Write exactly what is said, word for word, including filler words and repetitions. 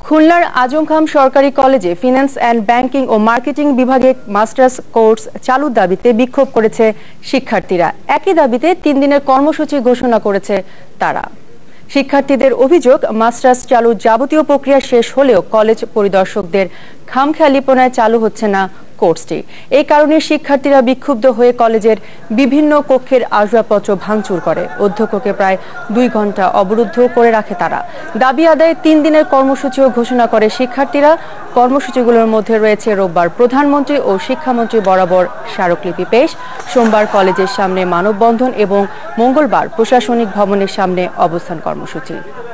খুলনার আজম খান সরকারি কলেজে ফিন্যান্স অ্যান্ড ব্যাংকিং ও মার্কেটিং বিভাগে মাস্টার্স কোর্স চালুর দাবিতে বিক্ষোভ করেছে শিক্ষার্থীরা। একই দাবিতে তিন দিনের কর্মসূচি ঘোষণা করেছে তারা। শিক্ষার্থীদের অভিযোগ, মাস্টার্স চালুর যাবতীয় প্রক্রিয়া শেষ হলেও কলেজ পরিদর্শকদের খামখেয়ালিপনায় চালু হচ্ছে না কোর্সটি। এই কারণে শিক্ষার্থীরা বিক্ষুব্ধ হয়ে কলেজের বিভিন্ন কক্ষের আসবাবপত্র ভাঙচুর করে। অধ্যক্ষকে প্রায় দুই ঘন্টা অবরুদ্ধ করে রাখে তারা। দাবি আদায়ে তিন দিনের কর্মসূচিও ঘোষণা করে শিক্ষার্থীরা। কর্মসূচিগুলোর মধ্যে রয়েছে রোববার প্রধানমন্ত্রী ও শিক্ষামন্ত্রী বরাবর স্মারকলিপি পেশ, সোমবার কলেজের সামনে মানববন্ধন এবং মঙ্গলবার প্রশাসনিক ভবনের সামনে অবস্থান কর্মসূচি।